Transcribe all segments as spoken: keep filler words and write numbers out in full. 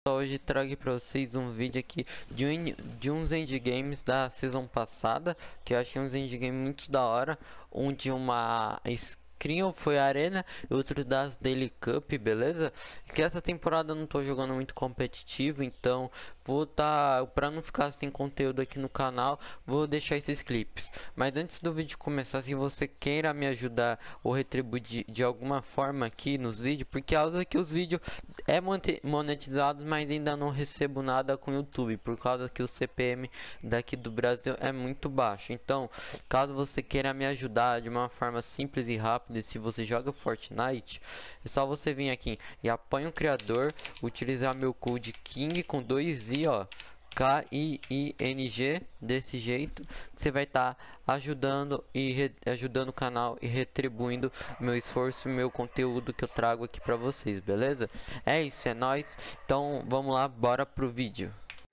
Hoje trago pra vocês um vídeo aqui de, um, de uns endgames da season passada, que eu achei uns endgames muito da hora. Um de uma screen foi a arena e outro das Daily Cup, beleza? Que essa temporada eu não tô jogando muito competitivo, então vou tá, pra não ficar sem conteúdo aqui no canal, vou deixar esses clipes. Mas antes do vídeo começar, se você queira me ajudar ou retribuir de, de alguma forma aqui nos vídeos, porque a causa que os vídeos é monetizados, mas ainda não recebo nada com o YouTube, por causa que o C P M daqui do Brasil é muito baixo. Então, caso você queira me ajudar de uma forma simples e rápida, se você joga Fortnite, é só você vir aqui e apoia o criador, utilizar meu code King com dois i, ó, K I I N G, desse jeito você vai estar tá ajudando e ajudando o canal e retribuindo meu esforço e meu conteúdo que eu trago aqui para vocês, beleza? É isso, é nóis. Então vamos lá, bora pro vídeo.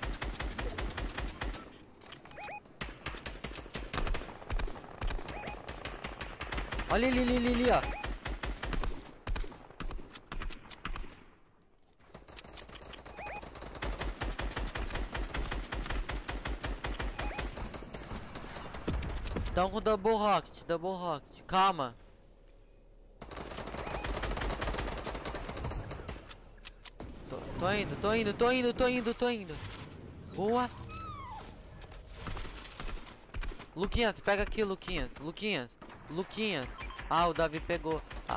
Olha ali, ali, ali, ali, ó. Estão com double rocket, double rocket. Calma. Tô, tô indo, tô indo, tô indo, tô indo, tô indo. Boa. Luquinhas, pega aqui, Luquinhas. Luquinhas, Luquinhas. Ah, o Davi pegou. Ah.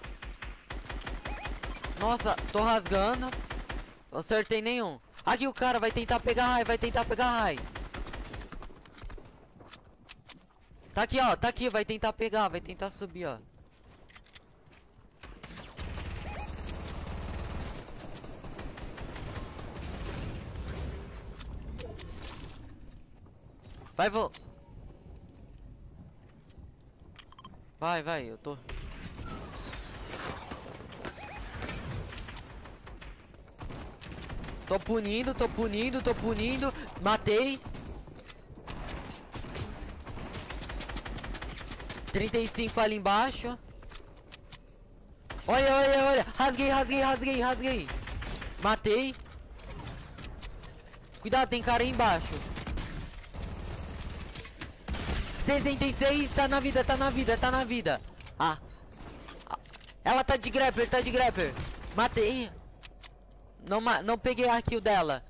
Nossa, tô rasgando. Não acertei nenhum. Aqui o cara vai tentar pegar raio, vai tentar pegar raio. Tá aqui, ó, tá aqui, vai tentar pegar, vai tentar subir, ó. Vai, vou. Vai, vai, eu tô. Tô punindo, tô punindo, tô punindo. Matei. trinta e cinco ali embaixo. Olha, olha, olha. Rasguei, rasguei, rasguei, rasguei. Matei. Cuidado, tem cara aí embaixo. sessenta e seis, tá na vida, tá na vida, tá na vida. Ah. Ela tá de grapper, tá de grapper. Matei. Não, não peguei a kill dela.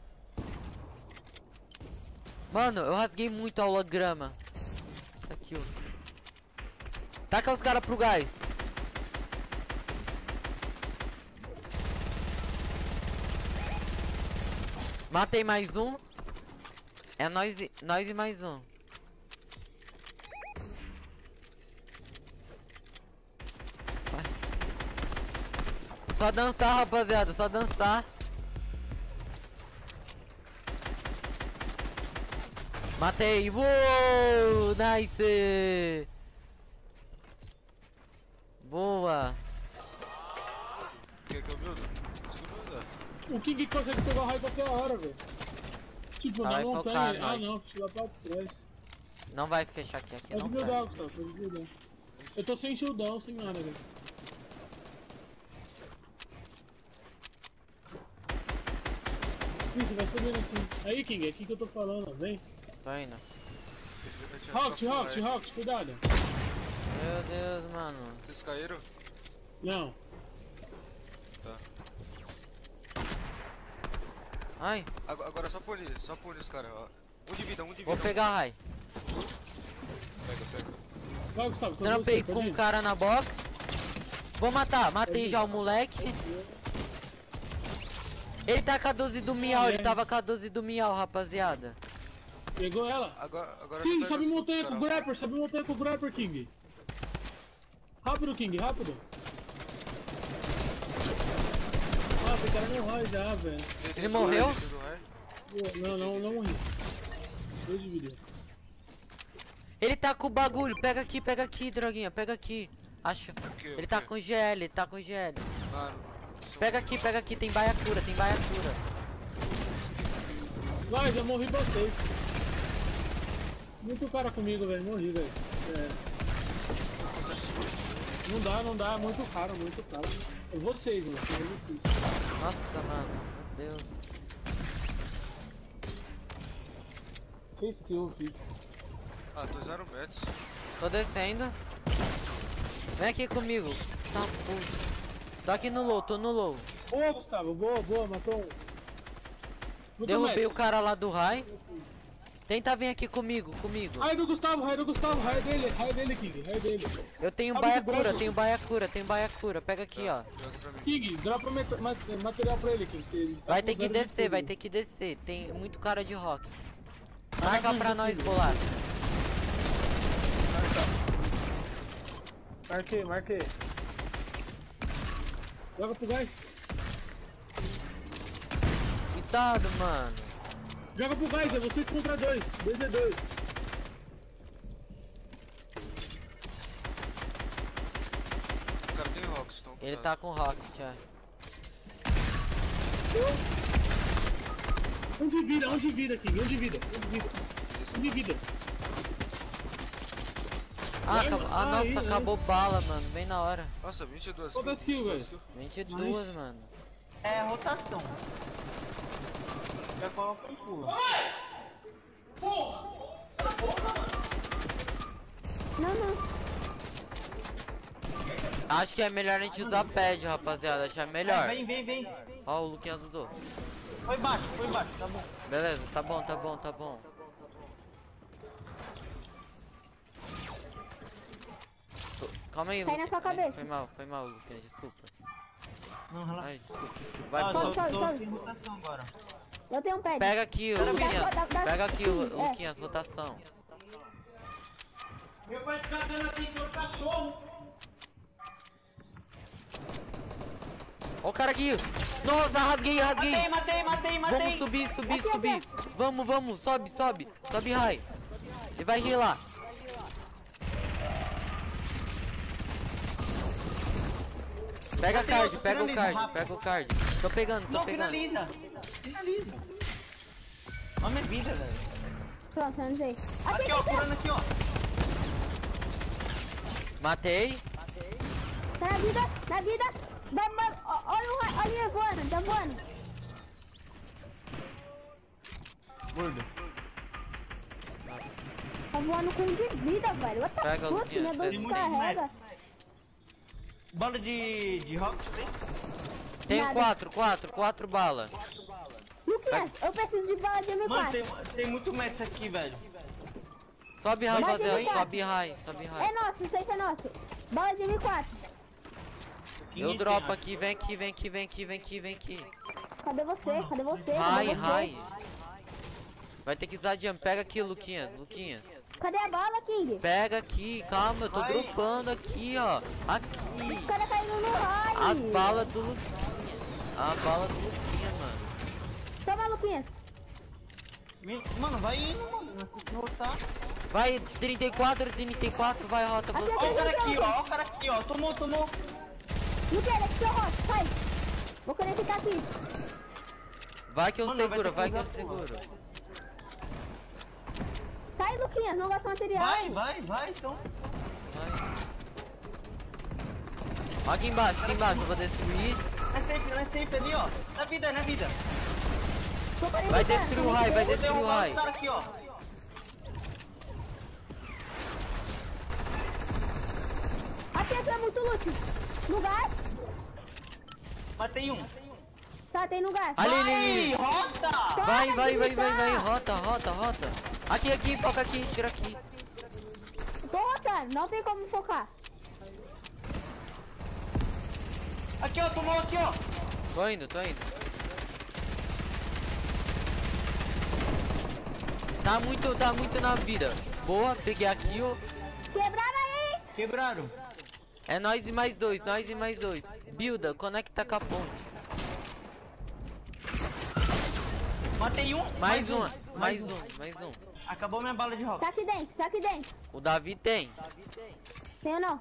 Mano, eu rasguei muito a holograma. Aqui, ó. Taca os caras pro gás. Matei mais um. É nós e, nós e mais um. Vai. Só dançar, rapaziada. Só dançar. Matei. Uou! Nice! Boa! Quer que eu build? O King consegue pegar o raio qualquer hora, velho. Tipo, Ah, na vai montanha. focar, Ah, nós. não, deixa eu pra trás. Não vai fechar aqui, aqui Pode não buildar, vai. Gustavo, pode buildar. Eu tô sem shieldão, sem nada, velho. Ih, você vai subindo aqui. Aí, King, é aqui que eu tô falando, ó. Vem. Tô indo. Rocket, Rocket, Rocket, cuidado. Meu Deus, mano. Eles caíram? Não. Tá. Ai, Agora, agora só punir, só punir os caras, ó. Um de vida, um de vida. vou pegar Rai. Pega, pega. Vai, Gustavo, tô Trampei você, com pode um ir. cara na box. Vou matar, matei Pode ir. já o moleque. Ele tá com a doze do Miau, ele tava com a doze do Miau, rapaziada. Pegou ela. Agora, agora King, você sobe pega os montanha com o caras. grapper, sobe montanha com o grapper, King. Rápido, King, rápido. Ah, tem cara no raio já, velho. Tem- tem Ele do morreu? raio, tem do raio. Não, não, não morri. Dois de vida. Ele tá com o bagulho, pega aqui, pega aqui, droguinha, pega aqui. Acho. quê? Ele O tá quê? com G L, ele tá com G L. Mano, Pega aqui, pega aqui, tem baiacura, tem baiacura. Vai, já morri vocês. Muito cara comigo, velho. Morri, velho. É. Não dá, não dá. Muito caro, muito caro. É vocês, mano. É vocês. Nossa, mano, meu Deus. Que isso que eu fiz? Ah, tô zero metros. Tô descendo. Vem aqui comigo. Tá puto. Tô aqui no low, tô no low. Boa, Gustavo, boa, boa, matou um. No Derrubei Tomex. o cara lá do high. Tenta vir aqui comigo, comigo. Raio do Gustavo, raio do Gustavo, raio dele, raio dele, King, raio dele. Eu tenho Sabe baiacura, do branco? tenho baiacura, tenho baiacura. Pega aqui, ó. Joga pra mim. King, dropa mat mat material pra ele, King. que ele tá Vai com ter que zero de descer, vai tudo. ter que descer. Tem muito cara de rock. Marca pra nós, bolado. Marquei, marquei. Joga pro gás. Cuidado, mano. Joga pro gás, é vocês contra dois. dois a dois. O cara tem rocks, então. Ele cuidado. tá com rock, já. Um de vida, um de vida, King, um de vida, um de vida. Um de vida. Ah, acabou, ah nossa, Aí, acabou bala, mano. Bem na hora. Nossa, vinte e duas Quantas kills, velho? vinte e duas, Nice. mano. É rotação. Já coloca um pulo. Não, não. Acho que é melhor a gente usar pad, rapaziada. Acho que é melhor. Vem, vem, vem. Ó, o Luquinhas usou. Foi baixo, foi baixo, tá bom. Beleza, tá bom, tá bom, tá bom. Tô- Calma aí, Cai na Luquinhas. sua cabeça. Foi mal, foi mal, Luquinhas, desculpa. Não, relaxa. Ai, desculpa. Vai, Ah, pô. tô, sobe, tô sobe. sem rotação agora. Eu tenho um pad. Pega aqui, Dá- Luquinhas. dá- dá- Pega aqui, sim, Lu- é. Luquinhas, rotação. Meu pai fica dando assim pro cachorro. Ó o cara aqui. Nossa, rasguei, rasguei. Matei, matei, matei, matei. Vamos subir, subir, Aqui, subir. aqui. Vamos, vamos, sobe, sobe. Sobe high. Ele vai healar. Pega a Matei card, outro, pega o finaliza, card, rápido. pega o card. Tô pegando, tô Não, pegando. finaliza. Finaliza. Olha minha vida, velho. Pronto, eu não sei. Aqui, Aqui, ó, aqui, curando aqui, ó. Matei. tá na vida, na vida. Vai, vai, ó, olha o ra- olha ele voando, tá voando. Gordo. Tá voando com um de vida, velho. What the Pega, fuck, Luquinhas, minha você dois tem muito descarrega. Bola de, de rock, tem? Tenho Nada. quatro, quatro, quatro balas. Luquinhas, eu preciso de bala de M Mano, quatro. tem, tem muito match aqui, velho. Sobe high, Vai, rapaziada. vai, vai. Sobe high, sobe É high. nosso, isso aí é nosso. Bala de M quatro. Eu Ninguém dropo tem, aqui, vem aqui, vem aqui, vem aqui, vem aqui, vem aqui. Cadê você? Cadê você? High, Cadê você? high. Vai ter que usar jump. Pega aqui, Luquinhas, Luquinhas. Cadê a bala, King? Pega aqui, calma, eu tô Vai. dropando aqui, ó. Aqui. Os caras caindo no raio. As balas do Luquinhas. A bala do Luquinhas, mano. Toma, Luquinhas. Me- Mano, vai indo, mano. Não sei rotar. Vai, trinta e quatro, trinta e quatro, vai, rota Aqui, você. Ó o cara aqui, ó. Ó o cara aqui, ó. Tomou, tomou. Luquinhas, aqui seu rosto, sai. Vou conectar aqui. Vai que eu Mano, vai seguro, ter que vai que eu usar seguro. Sai, Luquinhas, não gasta material. Vai, vai, vai, então. Vai. Ó aqui embaixo, aqui embaixo, eu vou destruir. Não é safe, não é safe ali, ó. Na vida, na vida. Tô conectando, Vai destruir o raio, vai conectei. Vou destruir o derrubar raio. os caras aqui, ó. Aqui, aqui é muito loot. No gás. Matei um. Tá, tem no gás. Ali, ali, Vai, ali. rota! Vai, Para vai, de vai, vai, gritar. vai, rota, rota, rota. Aqui, aqui, foca aqui, tira aqui. Tô rotando, não tem como focar. Aqui, ó, tomou aqui, ó. Tô indo, tô indo. Tá muito, tá muito na vida. Boa, peguei a kill. Quebraram aí. Quebraram. É nós e mais dois, nós e mais dois. Builda, conecta com a ponte. Matei um. Mais uma, mais um, mais um. Acabou minha bala de rock. Tá aqui dentro, tá aqui dentro. O Davi tem. Tem ou não?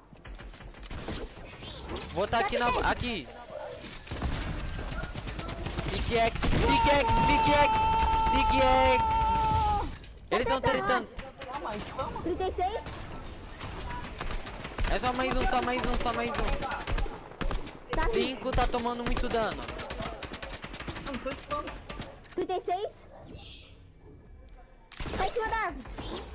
Vou tá aqui na. Aqui. Pickaxe, pickaxe, pickaxe, pickaxe. Eles estão tretando. trinta e seis. É só mais um, só mais um, só mais um. Tá aqui. Cinco tá tomando muito dano. trinta e seis. Lá em cima da árvore.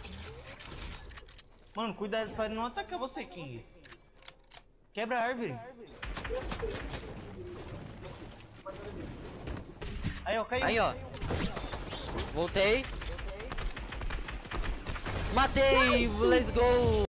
Mano, cuidado pra não atacar você, King. Quebra a árvore. Aí, ó, caiu. Aí, ó. Voltei. Matei! Let's go!